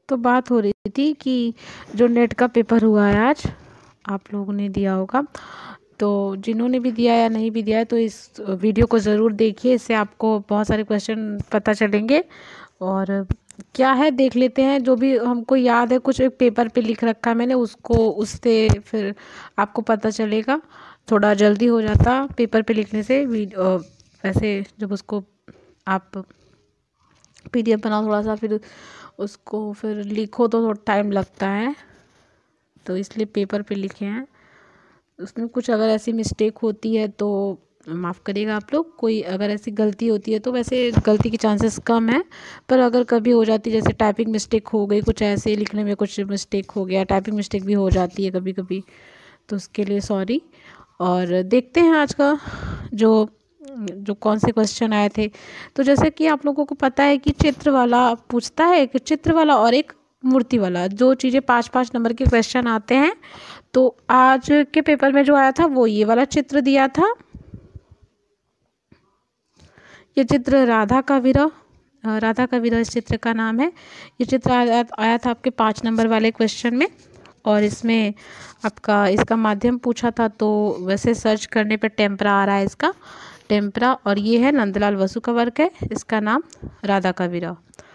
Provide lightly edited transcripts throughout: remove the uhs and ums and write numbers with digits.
तो बात हो रही थी कि जो नेट का पेपर हुआ है आज, आप लोगों ने दिया होगा। तो जिन्होंने भी दिया या नहीं भी दिया है तो इस वीडियो को ज़रूर देखिए, इससे आपको बहुत सारे क्वेश्चन पता चलेंगे। और क्या है देख लेते हैं, जो भी हमको याद है कुछ एक पेपर पे लिख रखा है मैंने, उसको उससे फिर आपको पता चलेगा। थोड़ा जल्दी हो जाता पेपर पे लिखने से। वैसे जब उसको आप PDF बनाओ थोड़ा सा, फिर उसको फिर लिखो तो थोड़ा टाइम लगता है, तो इसलिए पेपर पे लिखे हैं। उसमें कुछ अगर ऐसी मिस्टेक होती है तो माफ़ करिएगा आप लोग, कोई अगर ऐसी गलती होती है तो वैसे गलती की चांसेस कम है, पर अगर कभी हो जाती है जैसे टाइपिंग मिस्टेक हो गई, कुछ ऐसे लिखने में कुछ मिस्टेक हो गया, टाइपिंग मिस्टेक भी हो जाती है कभी कभी, तो उसके लिए सॉरी। और देखते हैं आज का जो जो कौन से क्वेश्चन आए थे। तो जैसे कि आप लोगों को पता है कि चित्र वाला पूछता है, एक चित्र वाला और एक मूर्ति वाला, जो चीज़ें 5-5 नंबर के क्वेश्चन आते हैं। तो आज के पेपर में जो आया था वो ये वाला चित्र दिया था। ये चित्र राधा का विरह इस चित्र का नाम है। ये चित्र आया था आपके 5 नंबर वाले क्वेश्चन में, और इसमें आपका इसका माध्यम पूछा था, तो वैसे सर्च करने पर टेम्परा आ रहा है इसका, टेम्परा। और ये है नंदलाल बसु का वर्क है, इसका नाम राधा का विरह।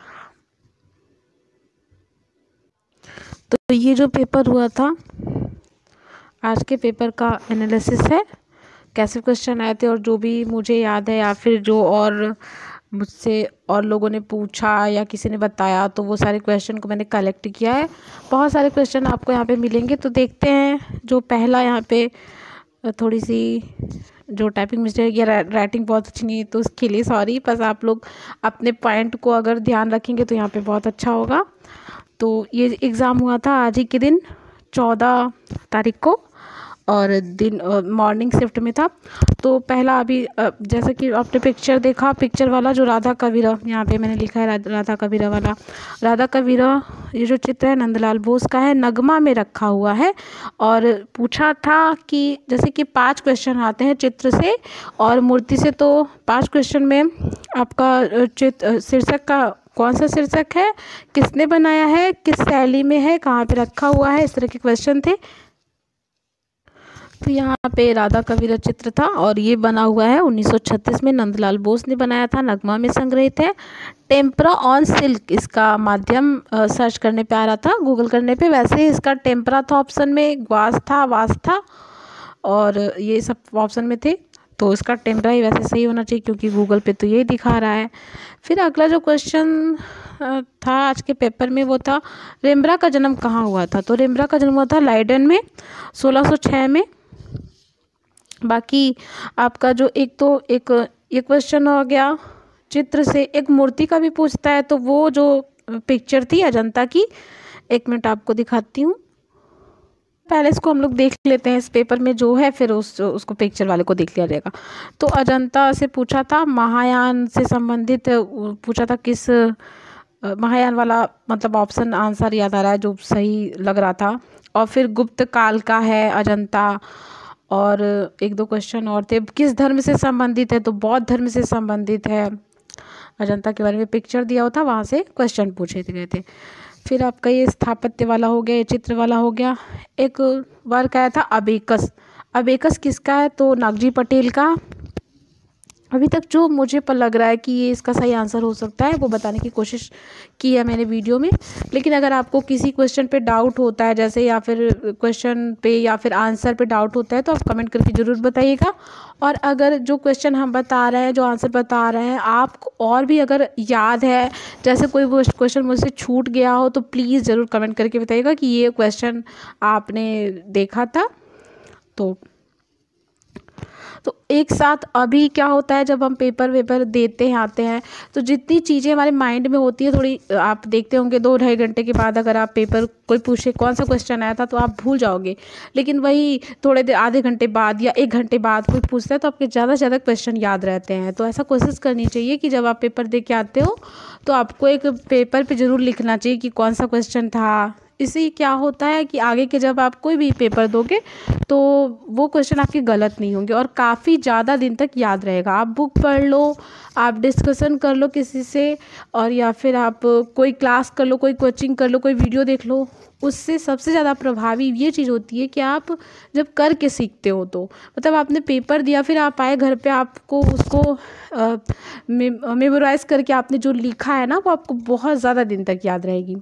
तो ये जो पेपर हुआ था, आज के पेपर का एनालिसिस है, कैसे क्वेश्चन आए थे, और जो भी मुझे याद है या फिर जो और मुझसे और लोगों ने पूछा या किसी ने बताया, तो वो सारे क्वेश्चन को मैंने कलेक्ट किया है। बहुत सारे क्वेश्चन आपको यहाँ पे मिलेंगे, तो देखते हैं। जो पहला यहाँ पे थोड़ी सी जो टाइपिंग मिस्टेक या राइटिंग बहुत अच्छी नहीं है, तो उसके लिए सॉरी, बस आप लोग अपने पॉइंट को अगर ध्यान रखेंगे तो यहाँ पे बहुत अच्छा होगा। तो ये एग्ज़ाम हुआ था आज ही के दिन 14 तारीख को, और दिन मॉर्निंग शिफ्ट में था। तो पहला अभी जैसे कि आपने पिक्चर देखा, पिक्चर वाला जो राधा का विरह, यहाँ पे मैंने लिखा है राधा का विरह वाला। राधा का विरह ये जो चित्र है नंदलाल बोस का है, नगमा में रखा हुआ है। और पूछा था कि जैसे कि 5 क्वेश्चन आते हैं चित्र से और मूर्ति से, तो 5 क्वेश्चन में आपका चित्र शीर्षक का कौन सा शीर्षक है, किसने बनाया है, किस शैली में है, कहाँ पे रखा हुआ है, इस तरह के क्वेश्चन थे। तो यहाँ पे राधा का विरह चित्र था, और ये बना हुआ है 1936 में नंदलाल बोस ने बनाया था, नगमा में संग्रहित है। टेम्परा ऑन सिल्क इसका माध्यम सर्च करने पे आ रहा था, गूगल करने पे। वैसे इसका टेम्परा था ऑप्शन में, ग्वास था, वास था, और ये सब ऑप्शन में थे, तो इसका टेम्परा ही वैसे सही होना चाहिए क्योंकि गूगल पे तो यही दिखा रहा है। फिर अगला जो क्वेश्चन था आज के पेपर में वो था रेम्ब्रा का जन्म कहाँ हुआ था। तो रेम्ब्रा का जन्म हुआ था लाइडन में 1606 में। बाकी आपका जो एक ये क्वेश्चन हो गया चित्र से, एक मूर्ति का भी पूछता है, तो वो जो पिक्चर थी अजंता की, 1 मिनट आपको दिखाती हूँ। पहले इसको हम लोग देख लेते हैं इस पेपर में जो है, फिर उसको पिक्चर वाले को देख लिया जाएगा। तो अजंता से पूछा था, महायान से संबंधित पूछा था, किस महायान वाला मतलब ऑप्शन आंसर याद आ रहा है जो सही लग रहा था। और फिर गुप्त काल का है अजंता, और 1-2 क्वेश्चन और थे, किस धर्म से संबंधित है, तो बौद्ध धर्म से संबंधित है। अजंता के बारे में पिक्चर दिया हुआ था, वहाँ से क्वेश्चन पूछे गए थे। फिर आपका ये स्थापत्य वाला हो गया, ये चित्र वाला हो गया। एक वर्क आया था अबेकस। अबेकस किसका है, तो नागजी पटेल का। अभी तक जो मुझे पर लग रहा है कि ये इसका सही आंसर हो सकता है वो बताने की कोशिश की है मैंने वीडियो में। लेकिन अगर आपको किसी क्वेश्चन पे डाउट होता है, जैसे या फिर क्वेश्चन पे या फिर आंसर पे डाउट होता है, तो आप कमेंट करके ज़रूर बताइएगा। और अगर जो क्वेश्चन हम बता रहे हैं, जो आंसर बता रहे हैं, आपको और भी अगर याद है, जैसे कोई क्वेश्चन मुझसे छूट गया हो, तो प्लीज़ ज़रूर कमेंट करके बताइएगा कि ये क्वेश्चन आपने देखा था। तो एक साथ अभी क्या होता है, जब हम पेपर वेपर देते हैं आते हैं, तो जितनी चीज़ें हमारे माइंड में होती है, थोड़ी आप देखते होंगे 2-2.5 घंटे के बाद अगर आप पेपर कोई पूछे कौन सा क्वेश्चन आया था, तो आप भूल जाओगे। लेकिन वही थोड़े देर आधे घंटे बाद या 1 घंटे बाद कोई पूछता है, तो आपके ज़्यादा से ज़्यादा क्वेश्चन याद रहते हैं। तो ऐसा कोशिश करनी चाहिए कि जब आप पेपर दे के आते हो तो आपको एक पेपर पर ज़रूर लिखना चाहिए कि कौन सा क्वेश्चन था, इससे क्या होता है कि आगे के जब आप कोई भी पेपर दोगे तो वो क्वेश्चन आपके गलत नहीं होंगे और काफ़ी ज़्यादा दिन तक याद रहेगा। आप बुक पढ़ लो, आप डिस्कशन कर लो किसी से, और या फिर आप कोई क्लास कर लो, कोई कोचिंग कर लो, कोई वीडियो देख लो, उससे सबसे ज़्यादा प्रभावी ये चीज़ होती है कि आप जब करके सीखते हो तो मतलब आपने पेपर दिया, फिर आप आए घर पे, आपको उसको मेमोराइज़ करके आपने जो लिखा है ना वो आपको बहुत ज़्यादा दिन तक याद रहेगी।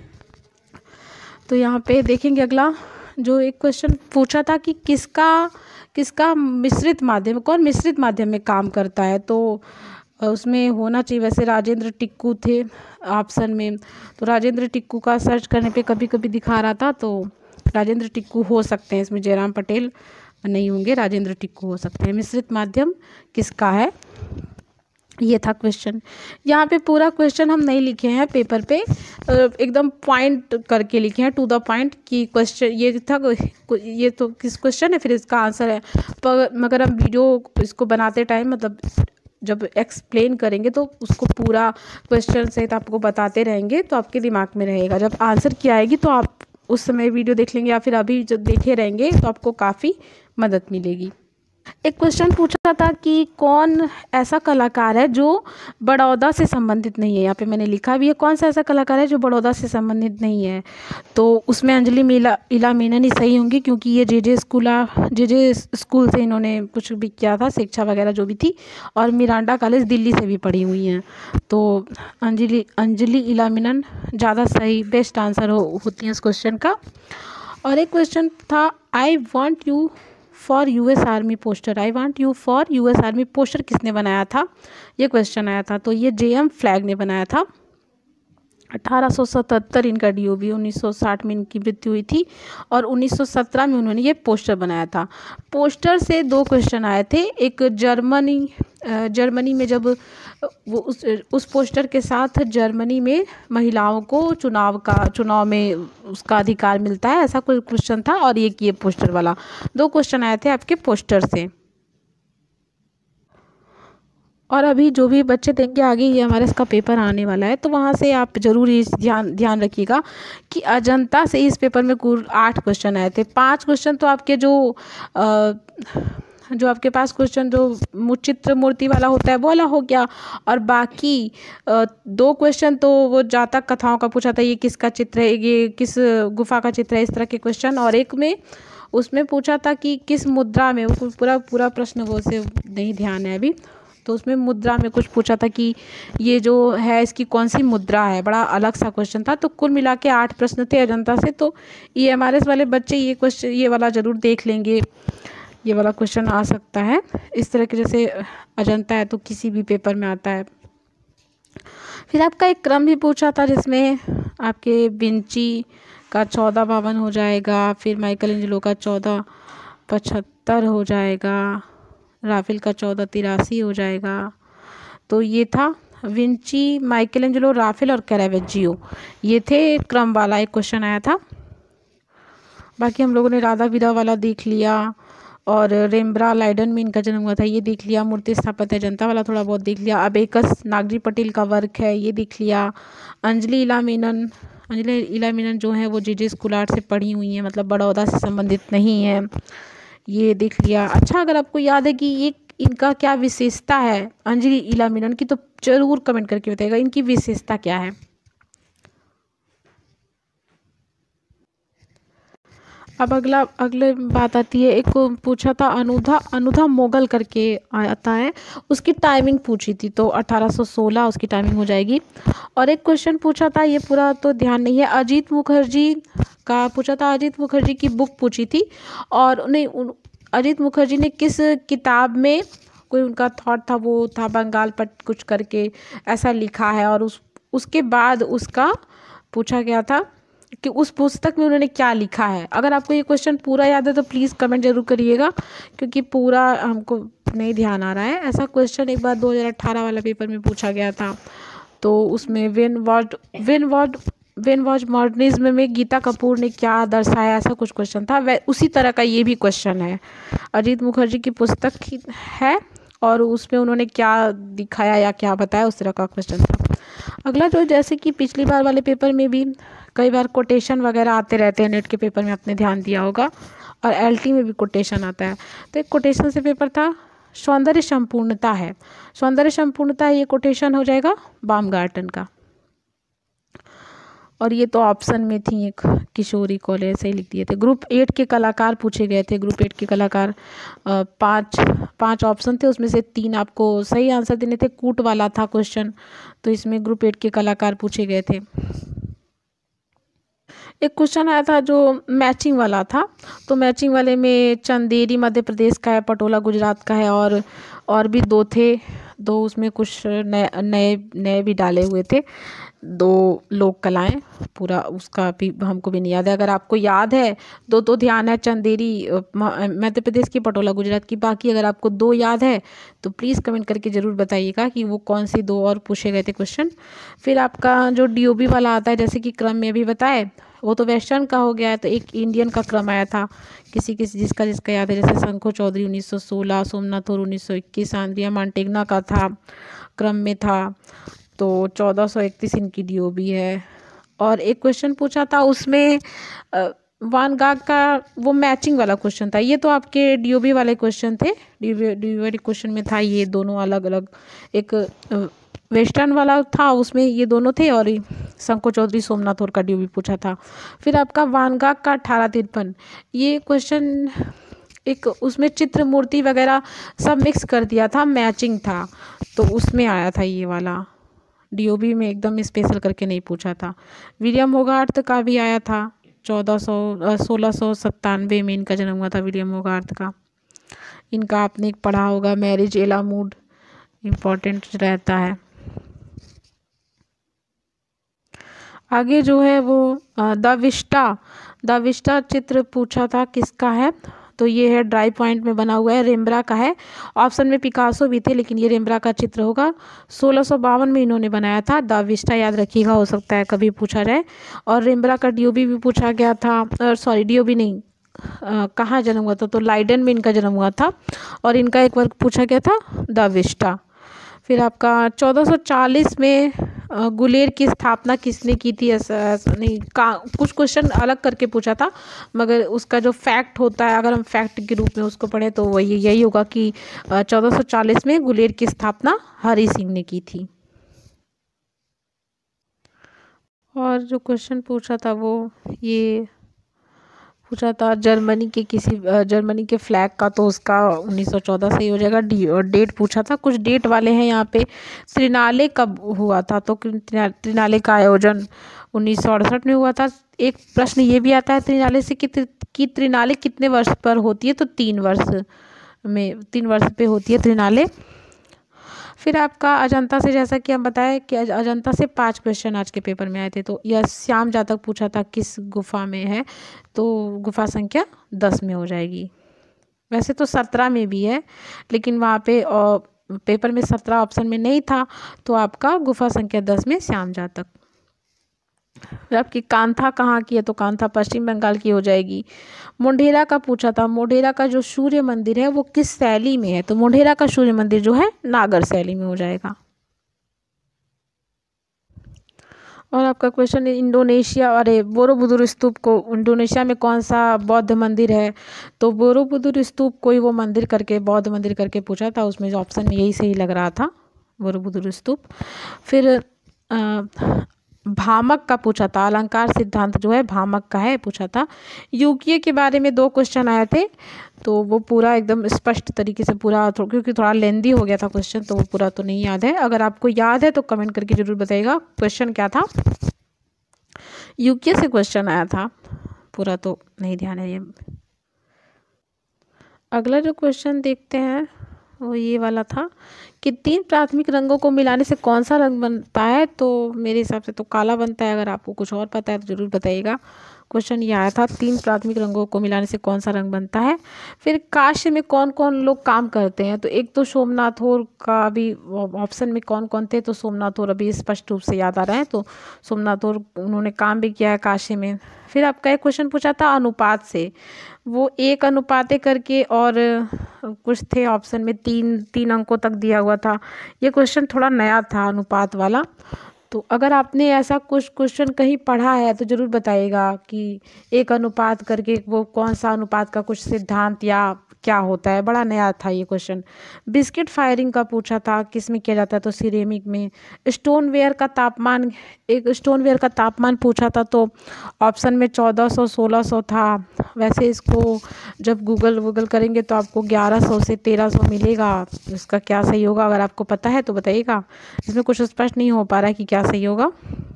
तो यहाँ पे देखेंगे अगला जो एक क्वेश्चन पूछा था कि किसका मिश्रित माध्यम, कौन मिश्रित माध्यम में काम करता है, तो उसमें होना चाहिए वैसे राजेंद्र टिक्कू थे ऑप्शन में। तो राजेंद्र टिक्कू का सर्च करने पे कभी कभी दिखा रहा था, तो राजेंद्र टिक्कू हो सकते हैं, इसमें जयराम पटेल नहीं होंगे, राजेंद्र टिक्कू हो सकते हैं। मिश्रित माध्यम किसका है, ये था क्वेश्चन। यहाँ पे पूरा क्वेश्चन हम नहीं लिखे हैं पेपर पे, एकदम पॉइंट करके लिखे हैं, टू द पॉइंट कि क्वेश्चन ये था, ये तो किस क्वेश्चन है, फिर इसका आंसर है। पर मगर हम वीडियो इसको बनाते टाइम मतलब जब एक्सप्लेन करेंगे तो उसको पूरा क्वेश्चन सहित आपको बताते रहेंगे, तो आपके दिमाग में रहेगा। जब आंसर की आएगी तो आप उस समय वीडियो देख लेंगे या फिर अभी जब देखे रहेंगे तो आपको काफ़ी मदद मिलेगी। एक क्वेश्चन पूछा था कि कौन ऐसा कलाकार है जो बड़ौदा से संबंधित नहीं है। यहाँ पे मैंने लिखा भी है कौन सा ऐसा कलाकार है जो बड़ौदा से संबंधित नहीं है, तो उसमें अंजलि इला मीनन ही सही होंगी, क्योंकि ये जे स्कूल से इन्होंने कुछ भी किया था, शिक्षा वगैरह जो भी थी, और मिरांडा कॉलेज दिल्ली से भी पढ़ी हुई हैं। तो अंजलि इला मीनन ज़्यादा सही बेस्ट आंसर होती है इस क्वेश्चन का। और एक क्वेश्चन था I want you for US army poster, I want you for US army poster किसने बनाया था, ये क्वेश्चन आया था। तो ये जेएम फ्लैग ने बनाया था। 1877 इनका डीओबी, 1960 में इनकी मृत्यु हुई थी और 1917 में उन्होंने ये पोस्टर बनाया था। पोस्टर से दो क्वेश्चन आए थे, एक जर्मनी में जब वो उस पोस्टर के साथ जर्मनी में महिलाओं को चुनाव में उसका अधिकार मिलता है, ऐसा कोई क्वेश्चन था, और एक ये पोस्टर वाला, दो क्वेश्चन आए थे आपके पोस्टर से। और अभी जो भी बच्चे देंगे आगे ये हमारे इसका पेपर आने वाला है, तो वहाँ से आप ज़रूर इस ध्यान रखिएगा कि अजंता से इस पेपर में कुल 8 क्वेश्चन आए थे। 5 क्वेश्चन तो आपके जो आपके पास क्वेश्चन जो चित्र मूर्ति वाला होता है वो वाला हो गया, और बाकी 2 क्वेश्चन तो वो जातक कथाओं का पूछा था, ये किसका चित्र है, ये किस गुफा का चित्र है, इस तरह के क्वेश्चन। और एक में उसमें पूछा था कि किस मुद्रा में, वो पूरा प्रश्न वो से नहीं ध्यान है अभी, तो उसमें मुद्रा में कुछ पूछा था कि ये जो है इसकी कौन सी मुद्रा है, बड़ा अलग सा क्वेश्चन था। तो कुल मिला के 8 प्रश्न थे अजंता से। तो EMRS वाले बच्चे ये क्वेश्चन ये वाला ज़रूर देख लेंगे, ये वाला क्वेश्चन आ सकता है इस तरह के, जैसे अजंता है तो किसी भी पेपर में आता है। फिर आपका एक क्रम भी पूछा था जिसमें आपके विंची का 1452 हो जाएगा, फिर माइकल एंजेलो का 1475 हो जाएगा, राफेल का 1483 हो जाएगा। तो ये था विंची, माइकल एंजेलो, राफेल और कैरावेजियो, ये थे क्रम वाला एक क्वेश्चन आया था। बाकी हम लोगों ने राधा वीरा वाला देख लिया, और रेम्ब्रा लाइडन में इनका जन्म हुआ था ये देख लिया, मूर्ति स्थापत्य जनता वाला थोड़ा बहुत देख लिया, अबेकस नागजी पटेल का वर्क है ये देख लिया, अंजलि इला मीनन जो है वो जे स्कूल आर्ट से पढ़ी हुई हैं, मतलब बड़ौदा से संबंधित नहीं है, ये देख लिया। अच्छा, अगर आपको याद है कि ये इनका क्या विशेषता है अंजलि इला मीनन की, तो जरूर कमेंट करके बताइएगा इनकी विशेषता क्या है। अब अगले बात आती है, एक पूछा था अनुधा मोगल करके आता है, उसकी टाइमिंग पूछी थी, तो 1816 उसकी टाइमिंग हो जाएगी। और एक क्वेश्चन पूछा था, ये पूरा तो ध्यान नहीं है, अजीत मुखर्जी का पूछा था, अजीत मुखर्जी की बुक पूछी थी, और नहीं अजीत मुखर्जी ने किस किताब में कोई उनका थॉट था, वो था बंगाल पर कुछ करके ऐसा लिखा है, और उसके बाद उसका पूछा गया था कि उस पुस्तक में उन्होंने क्या लिखा है। अगर आपको ये क्वेश्चन पूरा याद है तो प्लीज़ कमेंट जरूर करिएगा, क्योंकि पूरा हमको नहीं ध्यान आ रहा है। ऐसा क्वेश्चन एक बार 2018 वाला पेपर में पूछा गया था, तो उसमें व्हेन वाज मॉडर्निज्म में गीता कपूर ने क्या दर्शाया, ऐसा कुछ क्वेश्चन था। उसी तरह का ये भी क्वेश्चन है, अजीत मुखर्जी की पुस्तक है और उसमें उन्होंने क्या दिखाया या क्या बताया, उस तरह का क्वेश्चन था। अगला जो जैसे कि पिछली बार वाले पेपर में भी कई बार कोटेशन वगैरह आते रहते हैं नेट के पेपर में, आपने ध्यान दिया होगा, और एलटी में भी कोटेशन आता है। तो एक कोटेशन से पेपर था, सौंदर्य संपूर्णता है, सौंदर्य संपूर्णता, ये कोटेशन हो जाएगा बामगार्टन का। और ये तो ऑप्शन में थी एक किशोरी कॉलेज, से ही लिख दिए थे। ग्रुप 8 के कलाकार पूछे गए थे, ग्रुप 8 के कलाकार, पाँच ऑप्शन थे, उसमें से 3 आपको सही आंसर देने थे। कूट वाला था क्वेश्चन, तो इसमें ग्रुप 8 के कलाकार पूछे गए थे। एक क्वेश्चन आया था जो मैचिंग वाला था, तो मैचिंग वाले में चंदेरी मध्य प्रदेश का है, पटोला गुजरात का है, और भी 2 थे, 2 उसमें कुछ नए भी डाले हुए थे, 2 लोक कलाएं, पूरा उसका भी हमको भी नहीं याद है। अगर आपको याद है 2 तो ध्यान है, चंदेरी मध्य प्रदेश की, पटोला गुजरात की। बाकी अगर आपको 2 याद है तो प्लीज़ कमेंट करके ज़रूर बताइएगा कि वो कौन सी 2 और पूछे गए थे क्वेश्चन। फिर आपका जो डीओबी वाला आता है, जैसे कि क्रम में भी बताए, वो तो वेस्टर्न का हो गया है, तो एक इंडियन का क्रम आया था, किसी जिसका याद है, जैसे शंखो चौधरी 1916, सोमनाथ और 1921, आंद्रिया मांटेगना का था, क्रम में था, तो 1431 इनकी डीओबी है। और एक क्वेश्चन पूछा था उसमें वान गाग का, वो मैचिंग वाला क्वेश्चन था। ये तो आपके डीओबी वाले क्वेश्चन थे, डीओबी वाले क्वेश्चन में था ये दोनों अलग अलग, एक वेस्टर्न वाला था, उसमें ये दोनों थे, और शंको चौधरी सोमनाथ और का डीओबी पूछा था। फिर आपका वान गाग का 1853, ये क्वेश्चन एक उसमें चित्र मूर्ति वगैरह सब मिक्स कर दिया था, मैचिंग था, तो उसमें आया था ये वाला, डीओबी में एकदम स्पेशल करके नहीं पूछा था। विलियम होगार्थ का भी आया था, 1697 में इनका जन्म हुआ था, विलियम होगार्थ का। इनका आपने पढ़ा होगा, मैरिज एला मूड इम्पॉर्टेंट रहता है। आगे जो है वो द विस्टा चित्र पूछा था, किसका है, तो ये है ड्राई पॉइंट में बना हुआ है, रेम्ब्रा का है। ऑप्शन में पिकासो भी थे, लेकिन ये रेम्ब्रा का चित्र होगा। 1652 में इन्होंने बनाया था। द विस्टा याद रखिएगा, हो सकता है कभी पूछा जाए। और रेम्ब्रा का डीओबी भी पूछा गया था, सॉरी डीओबी नहीं, कहाँ जन्म हुआ था, तो लाइडन में इनका जन्म हुआ था, और इनका एक वर्क पूछा गया था द विस्टा। फिर आपका 1440 में गुलेर की स्थापना किसने की थी, ऐसा नहीं, कुछ क्वेश्चन अलग करके पूछा था, मगर उसका जो फैक्ट होता है, अगर हम फैक्ट के रूप में उसको पढ़ें तो वही यही होगा कि 1440 में गुलेर की स्थापना हरि सिंह ने की थी। और जो क्वेश्चन पूछा था वो ये पूछा था जर्मनी के फ्लैग का, तो उसका 1914 से ही हो जाएगा। डेट पूछा था, कुछ डेट वाले हैं यहाँ पे। त्रिनाले कब हुआ था, तो त्रिनाले का आयोजन 1968 में हुआ था। एक प्रश्न ये भी आता है त्रिनाले से कि त्रिनाले कितने वर्ष पर होती है, तो 3 वर्ष पे होती है त्रिनाले। फिर आपका अजंता से, जैसा कि हम बताएं कि अजंता से 5 क्वेश्चन आज के पेपर में आए थे, तो यह श्याम जातक पूछा था किस गुफा में है, तो गुफा संख्या 10 में हो जाएगी। वैसे तो 17 में भी है, लेकिन वहाँ पे पेपर में 17 ऑप्शन में नहीं था, तो आपका गुफा संख्या 10 में श्याम जातक। आपकी कांथा कहाँ की है, तो कांथा पश्चिम बंगाल की हो जाएगी। मोढेरा का पूछा था, मोढेरा का जो सूर्य मंदिर है वो किस शैली में है, तो मोढेरा का सूर्य मंदिर जो है नागर शैली में हो जाएगा। और आपका क्वेश्चन है इंडोनेशिया, अरे बोरोबुदुर स्तूप को इंडोनेशिया में कौन सा बौद्ध मंदिर है, तो बोरोबुदुर स्तूप कोई वो मंदिर करके, बौद्ध मंदिर करके पूछा था, उसमें ऑप्शन में यही सही लग रहा था, बोरोबुदुर स्तूप। फिर भामक का पूछा था, अलंकार सिद्धांत जो है भामक का है, पूछा था। यूकिए के बारे में 2 क्वेश्चन आए थे, तो वो पूरा एकदम स्पष्ट तरीके से पूरा, क्योंकि थोड़ा लेंदी हो गया था क्वेश्चन, तो वो पूरा तो नहीं याद है। अगर आपको याद है तो कमेंट करके जरूर बताइएगा क्वेश्चन क्या था। यूकिए से क्वेश्चन आया था, पूरा तो नहीं ध्यान है ये। अगला जो क्वेश्चन देखते हैं वो ये वाला था कि 3 प्राथमिक रंगों को मिलाने से कौन सा रंग बनता है, तो मेरे हिसाब से तो काला बनता है। अगर आपको कुछ और पता है तो ज़रूर बताइएगा। क्वेश्चन ये आया था 3 प्राथमिक रंगों को मिलाने से कौन सा रंग बनता है। फिर काशी में कौन कौन लोग काम करते हैं, तो एक तो सोमनाथ और का भी ऑप्शन में कौन कौन थे, तो सोमनाथ और अभी स्पष्ट रूप से याद आ रहा है, तो सोमनाथ और उन्होंने काम भी किया है काशी में। फिर आपका एक क्वेश्चन पूछा था अनुपात से, वो 1 अनुपात करके, और कुछ थे ऑप्शन में 3 अंकों तक दिया हुआ था। ये क्वेश्चन थोड़ा नया था अनुपात वाला, तो अगर आपने ऐसा कुछ क्वेश्चन कहीं पढ़ा है तो ज़रूर बताइएगा कि एक अनुपात करके वो कौन सा अनुपात का कुछ सिद्धांत या क्या होता है। बड़ा नया था ये क्वेश्चन। बिस्किट फायरिंग का पूछा था, किस में किया जाता है, तो सिरेमिक में। स्टोनवेयर का तापमान, एक स्टोनवेयर का तापमान पूछा था तो ऑप्शन में 1400 1600 था। वैसे इसको जब गूगल करेंगे तो आपको 1100 से 1300 मिलेगा। इसका क्या सही होगा, अगर आपको पता है तो बताइएगा। इसमें कुछ स्पष्ट नहीं हो पा रहा है कि क्या सही होगा।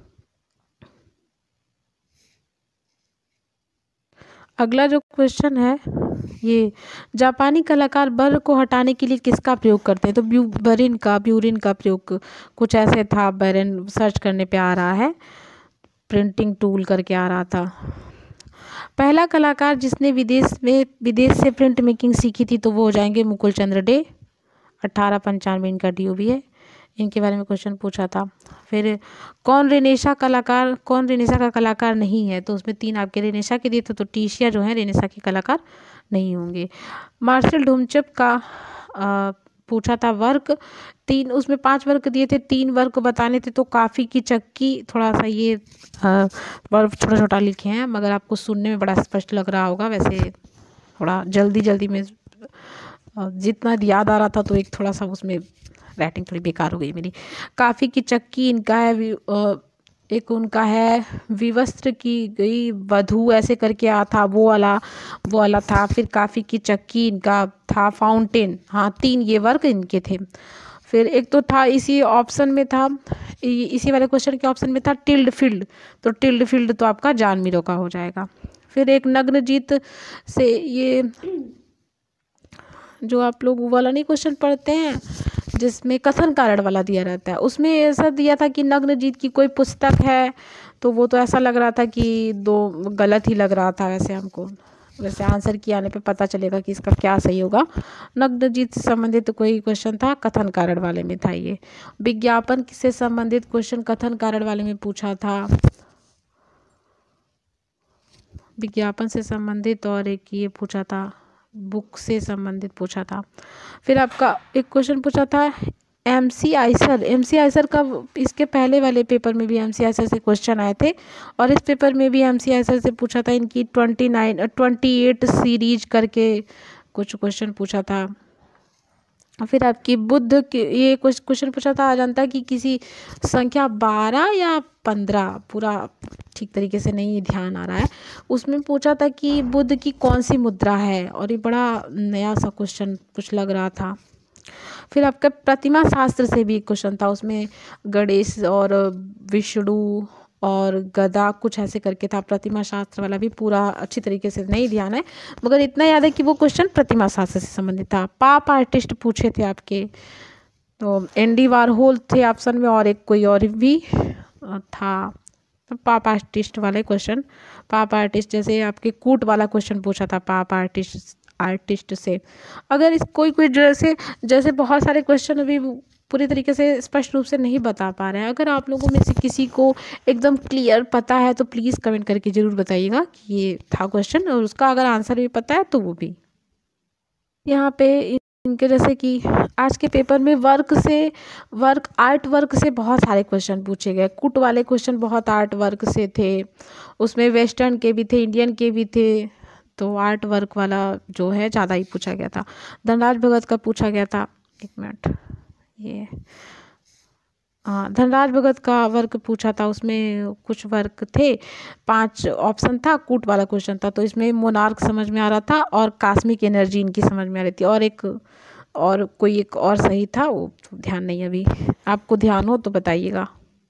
अगला जो क्वेश्चन है, ये जापानी कलाकार बर्र को हटाने के लिए किसका प्रयोग करते हैं, तो ब्यूरिन का प्रयोग कुछ ऐसे था। बैरन सर्च करने पे आ रहा है, प्रिंटिंग टूल करके आ रहा था। पहला कलाकार जिसने विदेश से प्रिंट मेकिंग सीखी थी तो वो हो जाएंगे मुकुल चंद्र डे। 1895 इनका DOB है। इनके बारे में क्वेश्चन पूछा था। फिर कौन रेनेसा का कलाकार नहीं है, तो उसमें 3 आपके रेनेसा के दिए थे, तो टीशिया जो है रेनेसा के कलाकार नहीं होंगे। मार्शल ढूमचप का पूछा था वर्क, 3 उसमें 5 वर्क दिए थे, 3 वर्क बताने थे, तो काफ़ी की चक्की, थोड़ा सा ये वर्क छोटा छोटा लिखे हैं मगर आपको सुनने में बड़ा स्पष्ट लग रहा होगा। वैसे थोड़ा जल्दी में जितना याद आ रहा था तो एक थोड़ा सा उसमें राइटिंग थोड़ी बेकार हो गई मेरी। काफ़ी की चक्की इनका है। एक उनका है विवस्त्र की गई वधू ऐसे करके आ था, वो वाला था। फिर काफ़ी की चक्की इनका था। फाउंटेन, हाँ 3 ये वर्क इनके थे। फिर एक तो था इसी ऑप्शन में था, इसी वाले क्वेश्चन के ऑप्शन में था टिल्ड फील्ड, तो टिल्ड फील्ड तो आपका जान मीरो का हो जाएगा। फिर एक नग्नजीत से, ये जो आप लोग वाला नहीं क्वेश्चन पढ़ते हैं जिसमें कथन कारण वाला दिया रहता है, उसमें ऐसा दिया था कि नग्नजीत की कोई पुस्तक है, तो वो तो ऐसा लग रहा था कि 2 गलत ही लग रहा था। वैसे आंसर की आने पे पता चलेगा कि इसका क्या सही होगा। नग्नजीत से संबंधित तो कोई क्वेश्चन था, कथन कारण वाले में था ये। विज्ञापन से संबंधित क्वेश्चन कथन कारण वाले में पूछा था, विज्ञापन से संबंधित, और एक ये पूछा था बुक से संबंधित पूछा था। फिर आपका एक क्वेश्चन पूछा था MC आइसर का, इसके पहले वाले पेपर में भी MC आइसर से क्वेश्चन आए थे और इस पेपर में भी MC आइसर से पूछा था। इनकी 28 सीरीज करके कुछ क्वेश्चन पूछा था। फिर आपकी बुद्ध के ये क्वेश्चन पूछा था अजंता की किसी संख्या 12 या 15, पूरा ठीक तरीके से नहीं ध्यान आ रहा है, उसमें पूछा था कि बुद्ध की कौन सी मुद्रा है, और ये बड़ा नया सा क्वेश्चन कुछ लग रहा था। फिर आपका प्रतिमा शास्त्र से भी एक क्वेश्चन था, उसमें गणेश और विष्णु और गदा कुछ ऐसे करके था। प्रतिमा शास्त्र वाला भी पूरा अच्छी तरीके से नहीं ध्यान है, मगर इतना याद है कि वो क्वेश्चन प्रतिमा शास्त्र से संबंधित था। पाप आर्टिस्ट पूछे थे आपके, तो एंडी वारहोल थे ऑप्शन में, और एक कोई और भी था। तो पाप आर्टिस्ट वाले क्वेश्चन, पाप आर्टिस्ट जैसे आपके कूट वाला क्वेश्चन पूछा था पाप आर्टिस्ट से। अगर इस कोई जैसे बहुत सारे क्वेश्चन अभी पूरी तरीके से स्पष्ट रूप से नहीं बता पा रहे हैं। अगर आप लोगों में से किसी को एकदम क्लियर पता है तो प्लीज़ कमेंट करके ज़रूर बताइएगा कि ये था क्वेश्चन, और उसका अगर आंसर भी पता है तो वो भी। यहाँ पे इनके जैसे कि आज के पेपर में आर्ट वर्क से बहुत सारे क्वेश्चन पूछे गए। कुट वाले क्वेश्चन बहुत आर्ट वर्क से थे, उसमें वेस्टर्न के भी थे, इंडियन के भी थे, तो आर्ट वर्क वाला जो है ज़्यादा ही पूछा गया था। धनराज भगत का पूछा गया था, एक मिनट, ये हाँ धनराज भगत का वर्क पूछा था, उसमें कुछ वर्क थे, 5 ऑप्शन था, कूट वाला क्वेश्चन था, तो इसमें मोनार्क समझ में आ रहा था और कॉस्मिक एनर्जी इनकी समझ में आ रही थी, और कोई एक और सही था, वो ध्यान नहीं, अभी आपको ध्यान हो तो बताइएगा।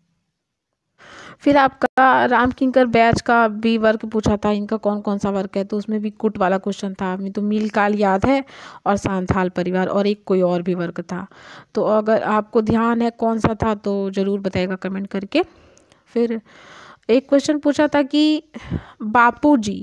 फिर आपका राम किंकर बैच का भी वर्क पूछा था, इनका कौन कौन सा वर्क है, तो उसमें भी कुट वाला क्वेश्चन था। हमें तो मील काल याद है और सांथाल परिवार, और एक कोई और भी वर्क था। तो अगर आपको ध्यान है कौन सा था तो ज़रूर बताइएगा कमेंट करके। फिर एक क्वेश्चन पूछा था कि बापूजी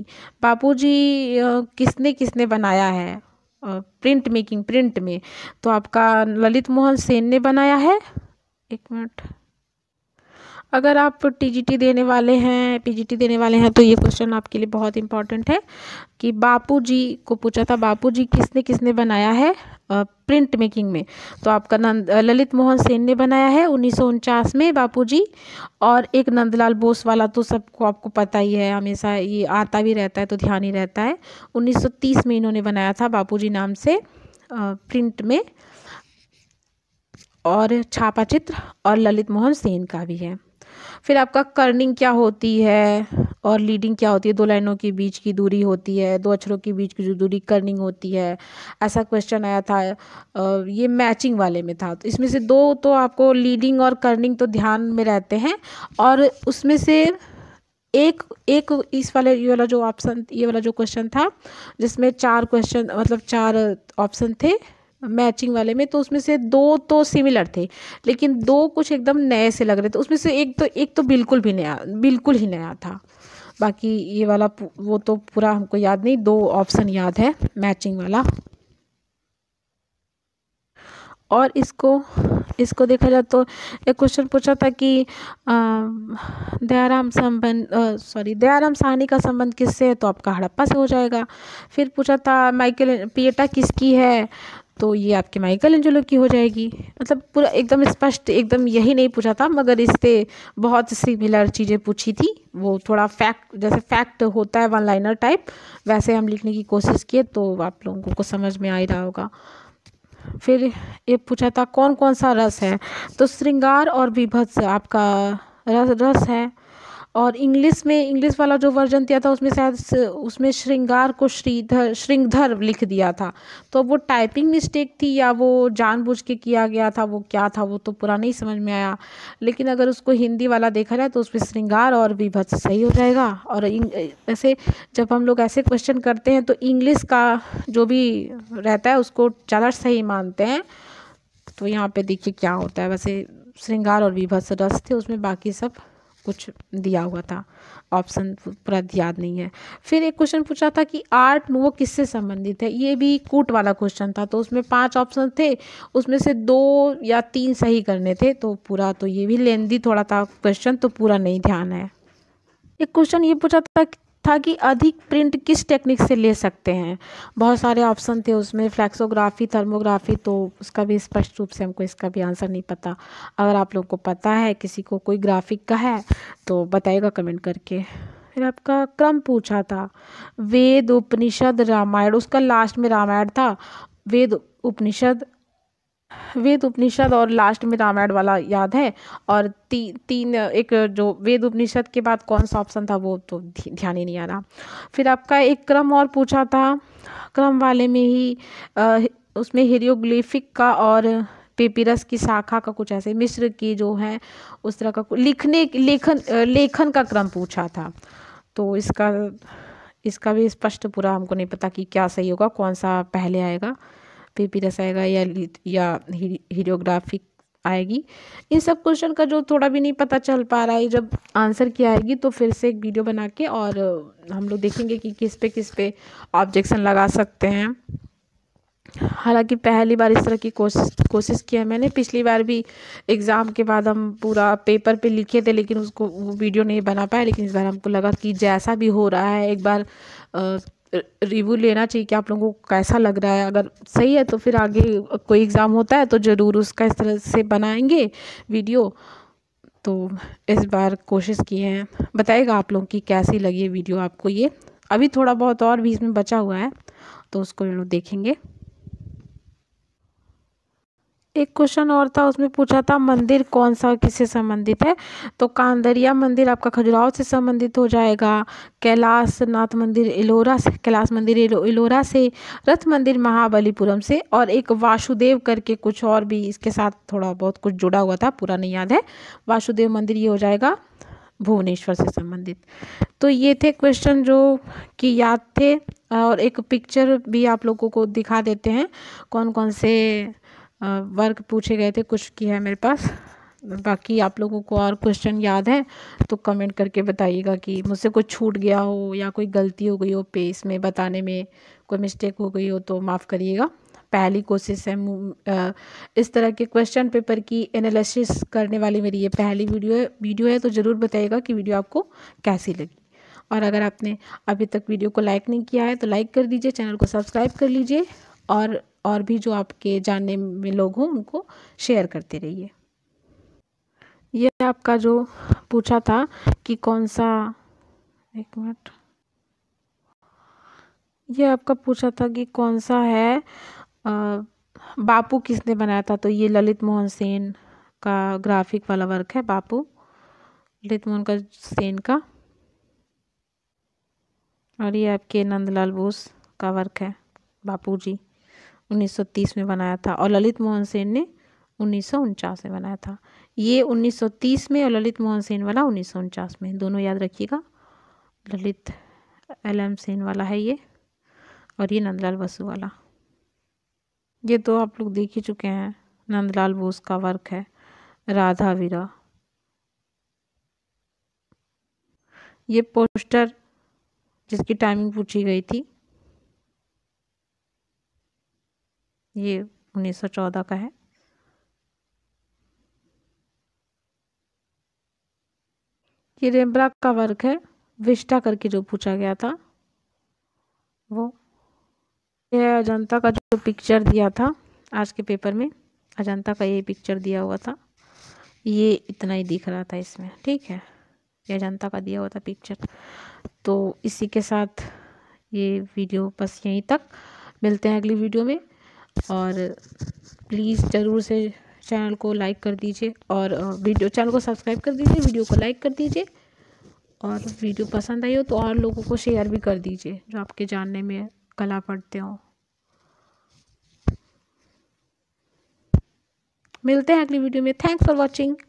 किसने बनाया है प्रिंट में, तो आपका ललित मोहन सेन ने बनाया है, एक मिनट, अगर आप टीजीटी देने वाले हैं, पीजीटी देने वाले हैं, तो ये क्वेश्चन आपके लिए बहुत इंपॉर्टेंट है कि बापूजी को पूछा था, बापूजी किसने किसने बनाया है प्रिंट मेकिंग में। तो आपका ललित मोहन सेन ने बनाया है 1949 में बापूजी। और एक नंदलाल बोस वाला तो सबको आपको पता ही है, हमेशा ये आता भी रहता है तो ध्यान ही रहता है। 1930 में इन्होंने बनाया था बापूजी नाम से प्रिंट में, और छापा चित्र और ललित मोहन सेन का भी है। फिर आपका कर्निंग क्या होती है और लीडिंग क्या होती है। दो लाइनों के बीच की दूरी होती है, दो अक्षरों के बीच की जो दूरी कर्निंग होती है। ऐसा क्वेश्चन आया था, ये मैचिंग वाले में था। तो इसमें से दो तो आपको लीडिंग और कर्निंग तो ध्यान में रहते हैं, और उसमें से एक एक इस वाले ये वाला जो ऑप्शन, ये वाला जो क्वेश्चन था जिसमें 4 क्वेश्चन मतलब 4 ऑप्शन थे मैचिंग वाले में, तो उसमें से 2 तो सिमिलर थे लेकिन 2 कुछ एकदम नए से लग रहे थे। उसमें से एक तो बिल्कुल भी नया, बिल्कुल ही नया था। बाकी ये वाला वो तो पूरा हमको याद नहीं, 2 ऑप्शन याद है मैचिंग वाला। और इसको देखा जाए तो एक क्वेश्चन पूछा था कि दयाराम साहनी का संबंध किससे है, तो आपका हड़प्पा से हो जाएगा। फिर पूछा था माइकल पिएटा किसकी है, तो ये आपके माइकल एंजेलो की हो जाएगी। मतलब पूरा एकदम स्पष्ट, एकदम यही नहीं पूछा था, मगर इससे बहुत सिमिलर चीज़ें पूछी थी। वो थोड़ा फैक्ट, जैसे फैक्ट होता है वन लाइनर टाइप, वैसे हम लिखने की कोशिश किए, तो आप लोगों को समझ में आ ही रहा होगा। फिर ये पूछा था कौन कौन सा रस है, तो श्रृंगार और विभत्स आपका रस है। और इंग्लिश वाला जो वर्जन दिया था उसमें शायद उसमें श्रृंगार को श्रृंगधर लिख दिया था, तो वो टाइपिंग मिस्टेक थी या वो जानबूझ के किया गया था, वो क्या था वो तो पूरा नहीं समझ में आया। लेकिन अगर उसको हिंदी वाला देखा जाए तो उसमें श्रृंगार और विभत्स सही हो जाएगा। और ऐसे जब हम लोग ऐसे क्वेश्चन करते हैं तो इंग्लिश का जो भी रहता है उसको ज़्यादा सही मानते हैं। तो यहाँ पे देखिए क्या होता है, वैसे श्रृंगार और विभत्स रस थे, उसमें बाकी सब कुछ दिया हुआ था, ऑप्शन पूरा याद नहीं है। फिर एक क्वेश्चन पूछा था कि आर्ट वो किससे संबंधित है, ये भी कूट वाला क्वेश्चन था। तो उसमें 5 ऑप्शन थे, उसमें से 2 या 3 सही करने थे, तो पूरा तो ये भी लेंदी थोड़ा था क्वेश्चन, तो पूरा नहीं ध्यान है। एक क्वेश्चन ये पूछा था कि अधिक प्रिंट किस टेक्निक से ले सकते हैं। बहुत सारे ऑप्शन थे उसमें, फ्लैक्सोग्राफी, थर्मोग्राफी, तो उसका भी स्पष्ट रूप से हमको इसका भी आंसर नहीं पता। अगर आप लोगों को पता है, किसी को कोई ग्राफिक का है तो बताइएगा कमेंट करके। फिर आपका क्रम पूछा था वेद उपनिषद रामायण, उसका लास्ट में रामायण था। वेद उपनिषद और लास्ट में रामायण वाला याद है। और तीन एक जो वेद उपनिषद के बाद कौन सा ऑप्शन था वो तो ध्यान ही नहीं आ रहा। फिर आपका एक क्रम और पूछा था, क्रम वाले में ही उसमें हीरोग्लिफिक का और पेपिरस की शाखा का कुछ ऐसे मिस्र की जो है उस तरह का लेखन का क्रम पूछा था। तो इसका भी स्पष्ट पूरा हमको नहीं पता कि क्या सही होगा, कौन सा पहले आएगा, पेपिरस आएगा या हीरोग्राफिक आएगी। इन सब क्वेश्चन का जो थोड़ा भी नहीं पता चल पा रहा है, जब आंसर की आएगी तो फिर से एक वीडियो बना के और हम लोग देखेंगे कि किस पे ऑब्जेक्शन लगा सकते हैं। हालांकि पहली बार इस तरह की कोशिश की है मैंने, पिछली बार भी एग्ज़ाम के बाद हम पूरा पेपर पे लिखे थे लेकिन उसको वो वीडियो नहीं बना पाए। लेकिन इस बार हमको लगा कि जैसा भी हो रहा है एक बार रिव्यू लेना चाहिए कि आप लोगों को कैसा लग रहा है। अगर सही है तो फिर आगे कोई एग्ज़ाम होता है तो ज़रूर उसका इस तरह से बनाएंगे वीडियो। तो इस बार कोशिश की है, बताइएगा आप लोगों की कैसी लगी है वीडियो आपको। ये अभी थोड़ा बहुत और भी इसमें बचा हुआ है तो उसको हम लोग देखेंगे। एक क्वेश्चन और था, उसमें पूछा था मंदिर कौन सा किससे संबंधित है, तो कांदरिया मंदिर आपका खजुराहो से संबंधित हो जाएगा, कैलाश मंदिर एलोरा से, रथ मंदिर महाबलीपुरम से, और एक वासुदेव करके कुछ और भी इसके साथ थोड़ा बहुत कुछ जुड़ा हुआ था, पूरा नहीं याद है। वासुदेव मंदिर ये हो जाएगा भुवनेश्वर से संबंधित। तो ये थे क्वेश्चन जो कि याद थे, और एक पिक्चर भी आप लोगों को दिखा देते हैं कौन कौन से वर्क पूछे गए थे, कुछ की है मेरे पास। बाकी आप लोगों को और क्वेश्चन याद है तो कमेंट करके बताइएगा कि मुझसे कुछ छूट गया हो या कोई गलती हो गई हो पेज में बताने में, कोई मिस्टेक हो गई हो तो माफ़ करिएगा। पहली कोशिश है। इस तरह के क्वेश्चन पेपर की एनालिसिस करने वाली मेरी ये पहली वीडियो है। तो ज़रूर बताइएगा कि वीडियो आपको कैसी लगी। और अगर आपने अभी तक वीडियो को लाइक नहीं किया है तो लाइक कर दीजिए, चैनल को सब्सक्राइब कर लीजिए और भी जो आपके जानने में लोग हों उनको शेयर करते रहिए। ये आपका जो पूछा था कि कौन सा, एक मिनट, ये आपका पूछा था कि कौन सा है बापू किसने बनाया था। तो ये ललित मोहन सेन का ग्राफिक वाला वर्क है, बापू ललित मोहन का सेन का। और ये आपके नंदलाल बोस का वर्क है, बापू जी 1930 में बनाया था और ललित मोहन सेन ने 1949 में बनाया था। ये 1930 में और ललित मोहन सेन वाला 1949 में, दोनों याद रखिएगा। ललित LM सेन वाला है ये और ये नंदलाल बसु वाला। ये तो आप लोग देख ही चुके हैं। नंदलाल बोस का वर्क है, राधा वीरा। ये पोस्टर जिसकी टाइमिंग पूछी गई थी, ये 1914 का है। ये रेम्ब्रांट का वर्क है, विस्टा करके जो पूछा गया था वो। यह अजंता का जो पिक्चर दिया था आज के पेपर में, अजंता का ये पिक्चर दिया हुआ था, ये इतना ही दिख रहा था इसमें, ठीक है। ये अजंता का दिया हुआ था पिक्चर। तो इसी के साथ ये वीडियो बस यहीं तक, मिलते हैं अगली वीडियो में। और प्लीज़ ज़रूर से चैनल को लाइक कर दीजिए और चैनल को सब्सक्राइब कर दीजिए, वीडियो को लाइक कर दीजिए और वीडियो पसंद आई हो तो और लोगों को शेयर भी कर दीजिए जो आपके जानने में कला पढ़ते हो। मिलते हैं अगली वीडियो में। Thanks for watching.